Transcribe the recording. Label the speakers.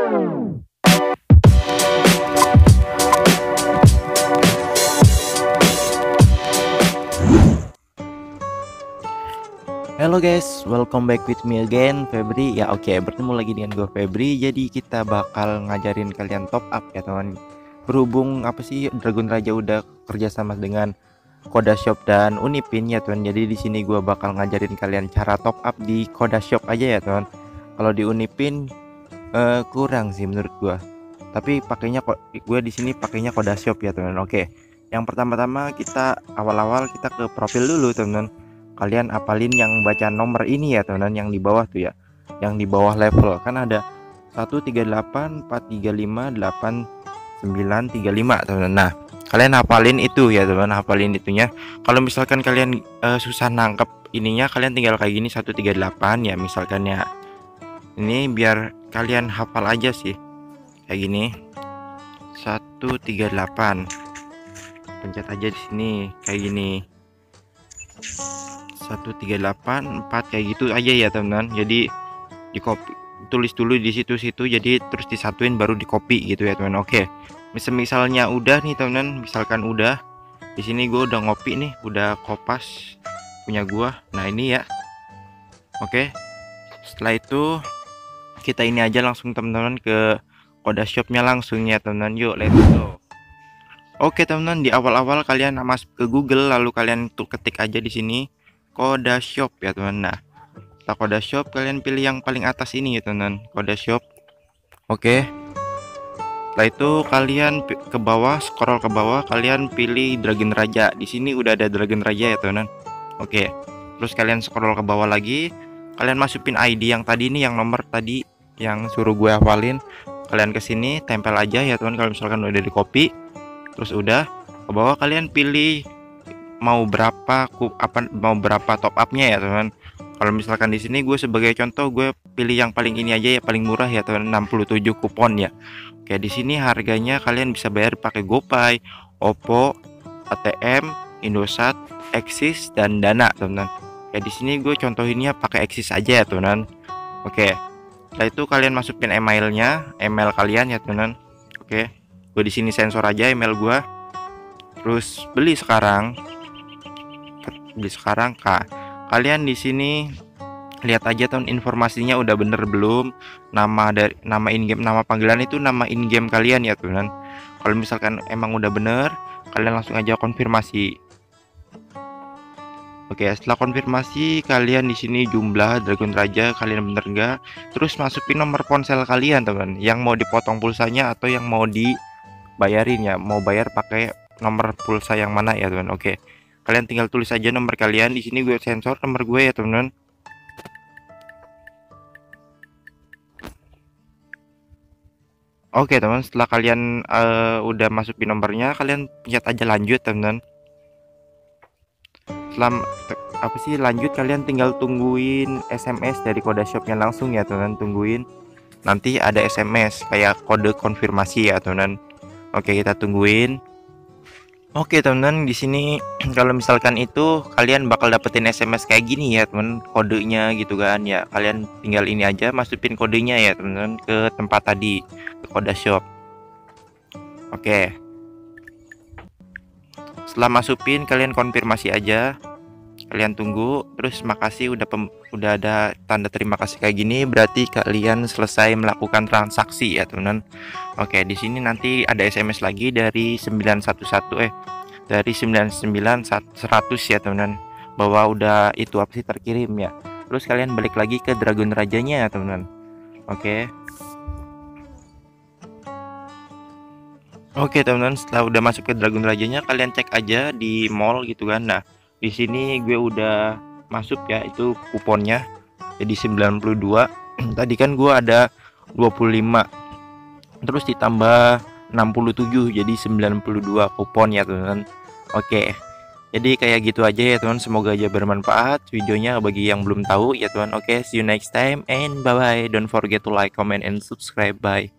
Speaker 1: Halo guys, welcome back with me again, Febri. Ya oke, bertemu lagi dengan gue Febri. Jadi kita bakal ngajarin kalian top up ya teman. Berhubung Dragon Raja udah kerjasama dengan Koda Shop dan Unipin ya teman. Jadi di sini gue bakal ngajarin kalian cara top up di Koda Shop aja ya teman. Kalau di Unipin kurang sih menurut gue. Tapi gue di sini pakainya Koda Shop ya teman. Oke, yang pertama-tama kita awal-awal kita ke profil dulu teman. Kalian apalin yang baca nomor ini ya teman, yang di bawah tuh ya, yang di bawah level kan ada 138 435 8935 teman. Nah kalian hafalin itu ya teman, hafalin itunya. Kalau misalkan kalian susah nangkep ininya, kalian tinggal kayak gini 138 ya misalkan ya. Ini biar kalian hafal aja sih, kayak gini 138, pencet aja di sini kayak gini 138 4 kayak gitu aja ya teman-teman. Jadi di tulis dulu di situ-situ, jadi terus disatuin baru di copy gitu ya teman. Oke, misalnya udah nih teman-teman, misalkan udah di sini gue udah ngopi nih, udah kopas punya gua. Nah ini ya. Oke, setelah itu kita ini aja langsung teman-teman ke Koda Shopnya langsung ya teman-teman. Yuk let's go. Oke teman-teman, di awal-awal kalian masuk ke Google, lalu kalian tuh ketik aja di sini Koda Shop ya teman. Nah setelah Koda Shop kalian pilih yang paling atas ini ya teman, Koda Shop. Oke, setelah itu kalian ke bawah, scroll ke bawah, kalian pilih Dragon Raja. Di sini udah ada Dragon Raja ya teman. Oke, terus kalian scroll ke bawah lagi, kalian masukin ID yang tadi nih, yang nomor tadi yang suruh gue hafalin. Kalian ke sini tempel aja ya teman, kalau misalkan udah di copy. Terus udah ke bawah kalian pilih mau berapa top upnya ya teman. Kalau misalkan di sini gue sebagai contoh, gue pilih yang paling ini aja ya, paling murah ya teman, 67 kupon ya. Oke, di sini harganya kalian bisa bayar pakai GoPay, Oppo, ATM, Indosat, Axis dan Dana teman. Oke, di sini gue contohinnya pakai Axis aja ya teman. Oke, setelah itu kalian masukin email kalian ya teman. Oke, gue di sini sensor aja email gue. Terus beli sekarang Kak. Kalian di sini lihat aja teman, informasinya udah bener belum, nama in-game, nama panggilan itu nama in-game kalian ya teman. Kalau misalkan emang udah bener, kalian langsung aja konfirmasi. Oke, setelah konfirmasi kalian di sini jumlah Dragon Raja kalian bener enggak, terus masukin nomor ponsel kalian teman, yang mau dipotong pulsanya atau yang mau dibayarin ya, mau bayar pakai nomor pulsa yang mana ya teman. Oke, kalian tinggal tulis aja nomor kalian. Di sini gue sensor nomor gue ya teman. Oke teman, setelah kalian udah masukin nomornya, kalian pencet aja lanjut teman. Setelah lanjut, kalian tinggal tungguin SMS dari Koda Shopnya langsung ya teman. Tungguin, nanti ada SMS kayak kode konfirmasi ya teman. Oke, kita tungguin. Oke teman-teman, di sini kalau misalkan itu kalian bakal dapetin SMS kayak gini ya teman, kodenya gitu kan ya. Kalian tinggal ini aja, masukin kodenya ya teman-teman ke tempat tadi, ke Koda Shop. Oke, setelah masukin kalian konfirmasi aja, kalian tunggu. Terus makasih udah ada tanda terima kasih kayak gini, berarti kalian selesai melakukan transaksi ya teman. Oke, di sini nanti ada SMS lagi dari 99100 ya teman, bahwa udah itu terkirim ya. Terus kalian balik lagi ke Dragon Rajanya ya teman. Oke teman-teman, setelah udah masuk ke Dragon Rajanya, kalian cek aja di mall gitu kan. Nah di sini gue udah masuk ya, itu kuponnya jadi 92. Tadi kan gue ada 25, terus ditambah 67 jadi 92 kupon ya teman. Oke, jadi kayak gitu aja ya teman, semoga aja bermanfaat videonya bagi yang belum tahu ya teman. Oke, see you next time and bye bye, don't forget to like, comment and subscribe. Bye.